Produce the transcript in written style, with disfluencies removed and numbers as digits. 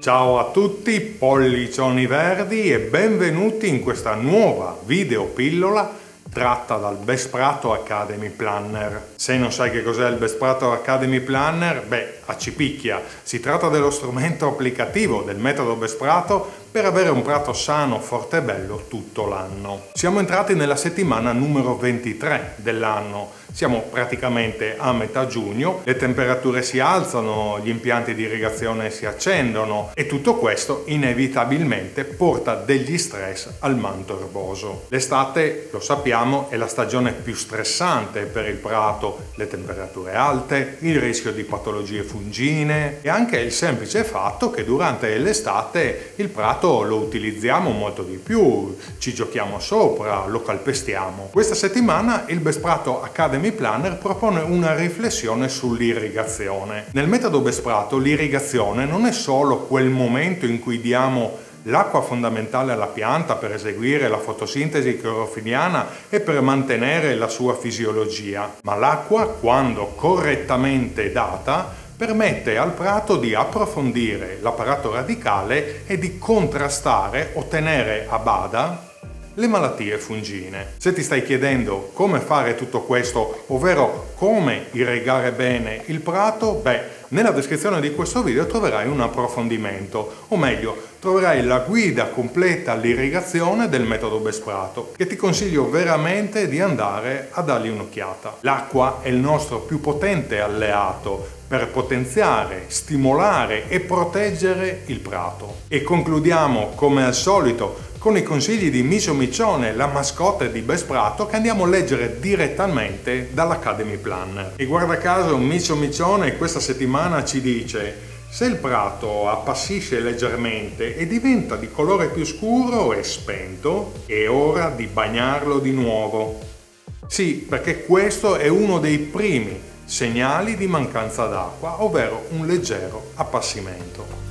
Ciao a tutti, pollicioni verdi e benvenuti in questa nuova video pillola tratta dal Besprato Academy Planner. Se non sai che cos'è il Besprato Academy Planner, accipicchia. Si tratta dello strumento applicativo del metodo Besprato per avere un prato sano, forte e bello tutto l'anno. Siamo entrati nella settimana numero 23 dell'anno. Siamo praticamente a metà giugno, le temperature si alzano, gli impianti di irrigazione si accendono e tutto questo inevitabilmente porta degli stress al manto erboso. L'estate, lo sappiamo, è la stagione più stressante per il prato, le temperature alte, il rischio di patologie fungine e anche il semplice fatto che durante l'estate il prato lo utilizziamo molto di più, ci giochiamo sopra, lo calpestiamo. Questa settimana il Besprato Academy Planner propone una riflessione sull'irrigazione. Nel metodo Besprato l'irrigazione non è solo quel momento in cui diamo l'acqua fondamentale alla pianta per eseguire la fotosintesi clorofiliana e per mantenere la sua fisiologia, ma l'acqua, quando correttamente data, permette al prato di approfondire l'apparato radicale e di contrastare o tenere a bada le malattie fungine. Se ti stai chiedendo come fare tutto questo, ovvero come irrigare bene il prato, nella descrizione di questo video troverai un approfondimento, o meglio, troverai la guida completa all'irrigazione del metodo Besprato, che ti consiglio veramente di andare a dargli un'occhiata. L'acqua è il nostro più potente alleato per potenziare, stimolare e proteggere il prato. E concludiamo, come al solito, con i consigli di Micio Micione, la mascotte di Besprato, che andiamo a leggere direttamente dall'Academy Planner. E guarda caso, Micio Micione questa settimana ci dice: se il prato appassisce leggermente e diventa di colore più scuro e spento, è ora di bagnarlo di nuovo. Sì, perché questo è uno dei primi segnali di mancanza d'acqua, ovvero un leggero appassimento.